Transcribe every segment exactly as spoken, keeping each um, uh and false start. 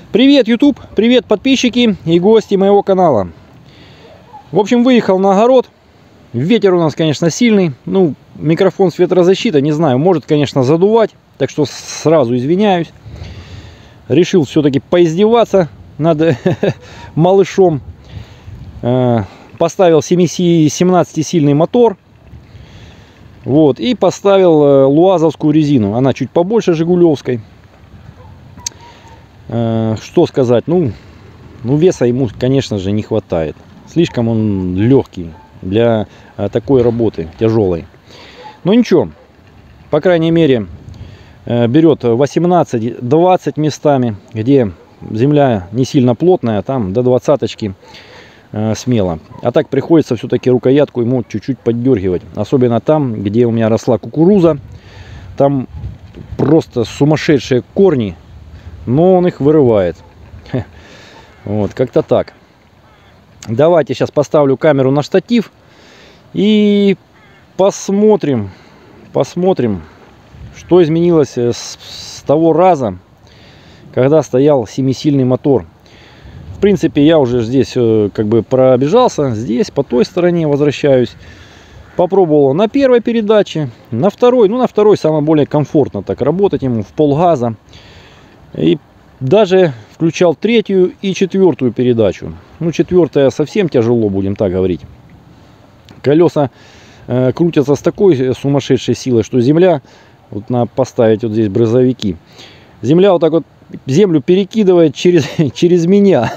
Привет, YouTube! Привет, подписчики и гости моего канала. В общем, выехал на огород. Ветер у нас, конечно, сильный. Ну, микрофон с ветрозащитой, не знаю, может, конечно, задувать. Так что сразу извиняюсь. Решил все-таки поиздеваться над малышом. Поставил семнадцатисильный мотор. Вот, и поставил луазовскую резину. Она чуть побольше жигулевской. Что сказать, ну, ну веса ему, конечно же, не хватает. Слишком он легкий для такой работы, тяжелой. Но ничего, по крайней мере, берет восемнадцать-двадцать местами, где земля не сильно плотная, там до двадцаточки смело. А так приходится все-таки рукоятку ему чуть-чуть поддергивать. Особенно там, где у меня росла кукуруза. Там просто сумасшедшие корни. Но он их вырывает. Вот, как-то так. Давайте сейчас поставлю камеру на штатив. И посмотрим, посмотрим, что изменилось с, с того раза, когда стоял семисильный мотор. В принципе, я уже здесь как бы пробежался. Здесь, по той стороне возвращаюсь. Попробовал на первой передаче. На второй, ну на второй самое более комфортно так работать ему в полгаза. И даже включал третью и четвертую передачу. Ну, четвертая совсем тяжело, будем так говорить. Колеса э, крутятся с такой сумасшедшей силой, что земля, вот надо поставить вот здесь брызовики, земля вот так вот землю перекидывает через, через меня.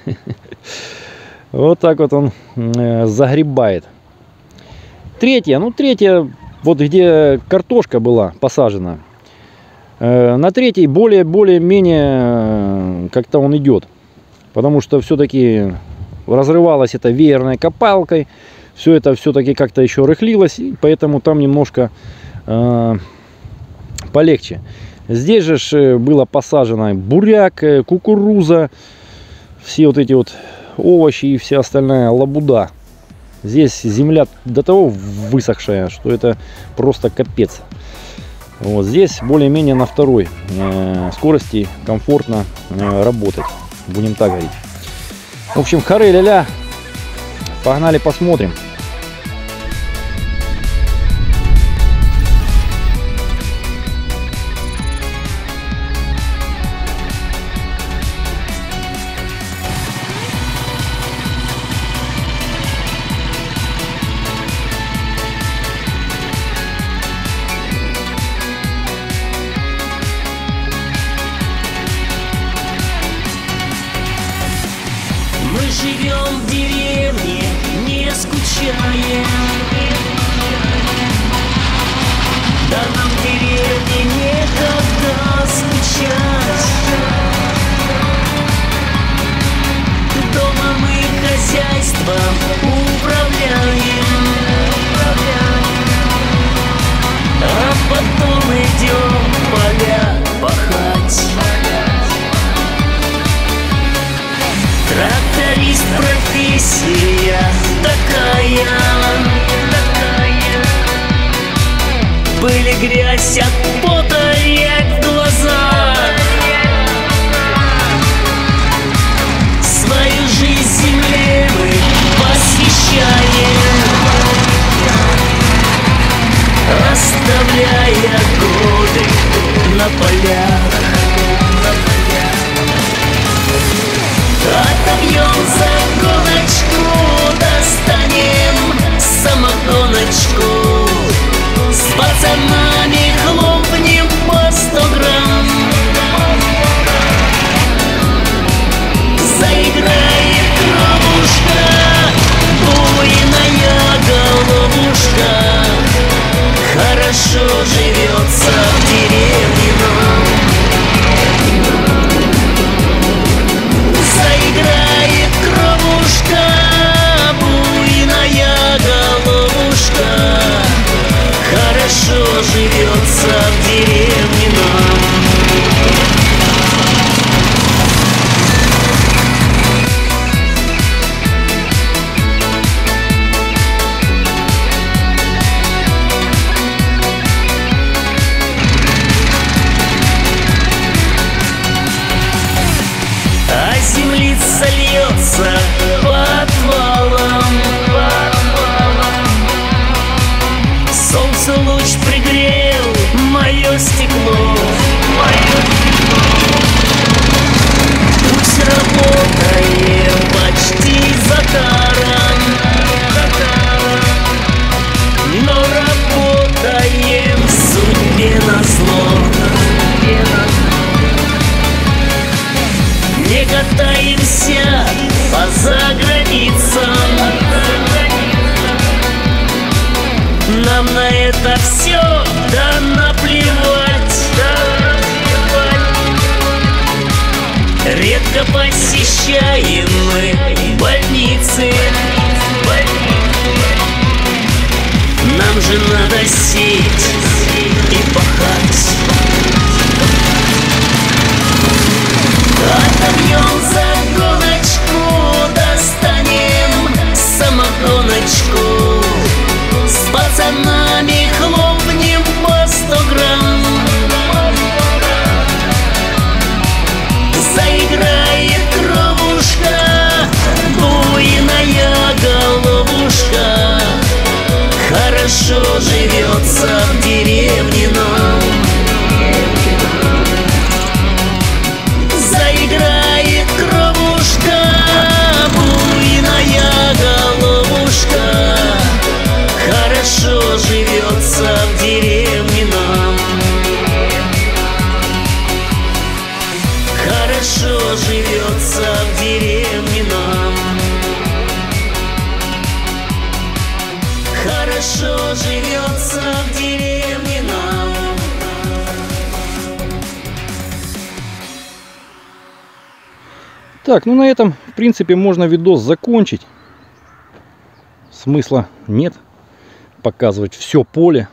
Вот так вот он э, загребает. Третья, ну третья, вот где картошка была посажена. На третьей более-более-менее как-то он идет. Потому что все-таки разрывалось это веерной копалкой. Все это все-таки как-то еще рыхлилось. И поэтому там немножко э, полегче. Здесь же было посажено буряк, кукуруза. Все вот эти вот овощи и вся остальная лабуда. Здесь земля до того высохшая, что это просто капец. Вот здесь более-менее на второй э, скорости комфортно э, работать. Будем так говорить. В общем, хоры-ля-ля. Погнали посмотрим. Мы живем в деревне, не скучаем. Да нам в деревне некогда скучать. Дома мы хозяйством управляем, а потом идем поля пахать. Тракторист профессия такая, такая. Пыль и грязь от пота рек в глаза. Свою жизнь земле мы посвящаем, оставляя годы на полях. Отобьем загоночку, достанем самогоночку, с пацанами хлопнем по сто грамм. землица льется подвалом. Солнце луч пригрел мое стекло. Пусть работаем почти за даром, но работаем судьбе назло. Не катаемся по заграницам, нам на это все да наплевать. Редко посещаем мы больницы, нам же надо сеять и пахать. Отобьем загоночку, достанем самогоночку, с пацанами хлопнем по сто грамм. Заиграет кровушка, буйная головушка, хорошо живется в деревне нам. Заиграет кровушка, буйная головушка, хорошо живется в деревне нам. Хорошо живется в деревне нам. Хорошо живется в деревне нам. Так, ну на этом, в принципе, можно видос закончить. Смысла нет показывать все поле.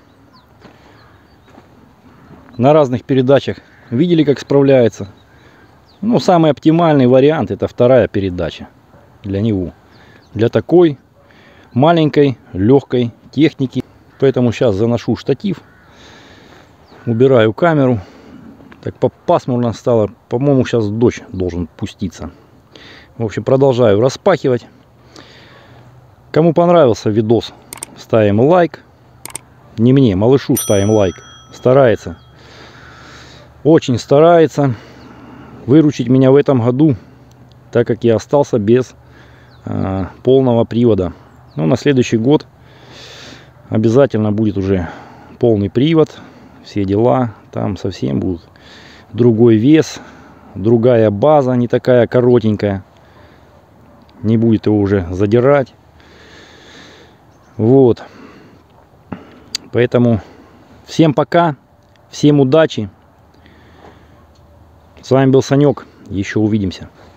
На разных передачах видели, как справляется. Ну, самый оптимальный вариант — это вторая передача для него. Для такой маленькой, легкой техники. Поэтому сейчас заношу штатив. Убираю камеру. Так пасмурно стало. По-моему, сейчас дождь должен пуститься. В общем, продолжаю распахивать. Кому понравился видос, ставим лайк. Не мне, малышу ставим лайк. Старается. Очень старается выручить меня в этом году, так как я остался без э, полного привода. Ну, на следующий год обязательно будет уже полный привод. Все дела. Там совсем будет другой вес, другая база, не такая коротенькая. Не будет его уже задирать. Вот. Поэтому всем пока. Всем удачи. С вами был Санек. Еще увидимся.